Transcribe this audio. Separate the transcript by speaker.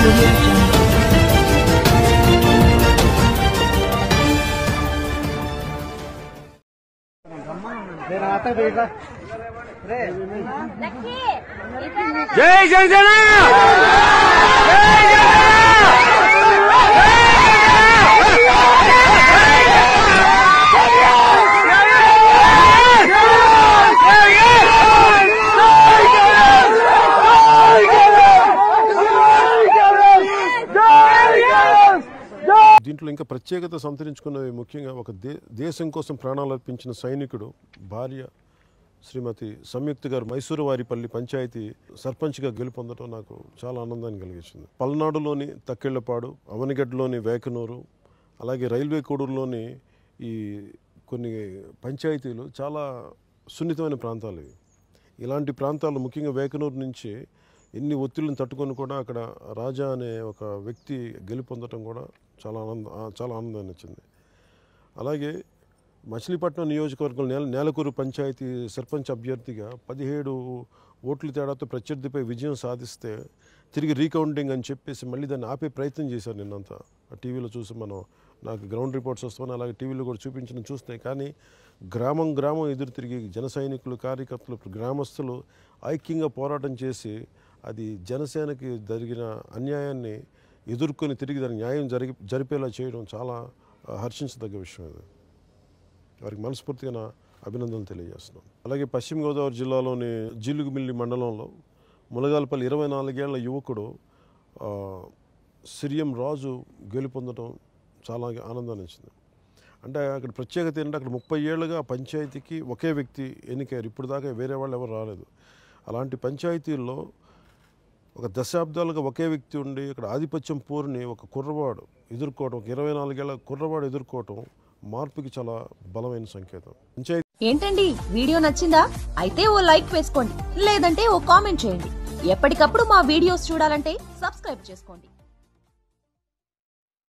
Speaker 1: Audio Jungle.
Speaker 2: जय जनसेना
Speaker 3: దీంట్లో ఇంకా ప్రత్యేకత సంతరించుకున్నవి ముఖ్యంగా ఒక దేశం కోసం ప్రాణాలు అర్పించిన సైనికుడు భార్య శ్రీమతి సంయుక్త గారు మైసూరు వారిపల్లి పంచాయతీ సర్పంచ్గా గెలుపొందడం నాకు చాలా ఆనందాన్ని కలిగించింది. పల్నాడులోని తక్కెళ్లపాడు, అవనిగడ్డలోని వేకనూరు, అలాగే రైల్వే కోడూరులోని ఈ కొన్ని పంచాయతీలు చాలా సున్నితమైన ప్రాంతాలు. ఇలాంటి ప్రాంతాలు ముఖ్యంగా వేకనూరు నుంచి ఎన్ని ఒత్తిళ్లను తట్టుకొని కూడా అక్కడ రాజా అనే ఒక వ్యక్తి గెలుపొందడం కూడా చాలా ఆనందాన్ని ఇచ్చింది. అలాగే మచిలీపట్నం నియోజకవర్గం నేలకూరు పంచాయతీ సర్పంచ్ అభ్యర్థిగా 17 ఓట్ల తేడాతో ప్రత్యర్థిపై విజయం సాధిస్తే తిరిగి రీకౌంటింగ్ అని చెప్పేసి మళ్ళీ దాన్ని ఆపే ప్రయత్నం చేశారు. నిన్నంతా టీవీలో చూసి నాకు గ్రౌండ్ రిపోర్ట్స్ వస్తామని అలాగే టీవీలో కూడా చూపించడం చూస్తే, కానీ గ్రామం ఎదురు తిరిగి జన సైనికులు, కార్యకర్తలు, గ్రామస్తులు ఐక్యంగా పోరాటం చేసి అది జనసేనకి జరిగిన అన్యాయాన్ని ఎదుర్కొని తిరిగి దాని న్యాయం జరిపేలా చేయడం చాలా హర్షించదగ్గ విషయం. ఇది వారికి మనస్ఫూర్తిగా నా అభినందనలు తెలియజేస్తున్నాను. అలాగే పశ్చిమ గోదావరి జిల్లాలోని జీలుగుమిల్లి మండలంలో ములగాలపల్లి 24 ఏళ్ల యువకుడు సిరియం రాజు గెలుపొందడం చాలా ఆనందాన్ని ఇచ్చింది. అంటే అక్కడ ప్రత్యేకత ఏంటంటే అక్కడ 30 ఏళ్ళుగా పంచాయతీకి ఒకే వ్యక్తి ఎన్నికయ్యారు. ఇప్పుడు దాకా వేరే వాళ్ళు ఎవరు రాలేదు. అలాంటి పంచాయతీల్లో ఒక దశాబ్దాలుగా ఒకే వ్యక్తి ఉండి ఇక్కడ ఆధిపత్యం పోరుని ఒక కుర్రవాడు ఎదుర్కోవడం, ఒక 24 ఏళ్ల కుర్రవాడు ఎదుర్కోవటం మార్పుకి చాలా బలమైన సంకేతం.
Speaker 4: ఏంటండి వీడియో నచ్చిందా? అయితే ఓ లైక్ వేసుకోండి, లేదంటే ఓ కామెంట్ చేయండి. ఎప్పటికప్పుడు మా వీడియోస్ చూడాలంటే సబ్స్క్రైబ్ చేసుకోండి.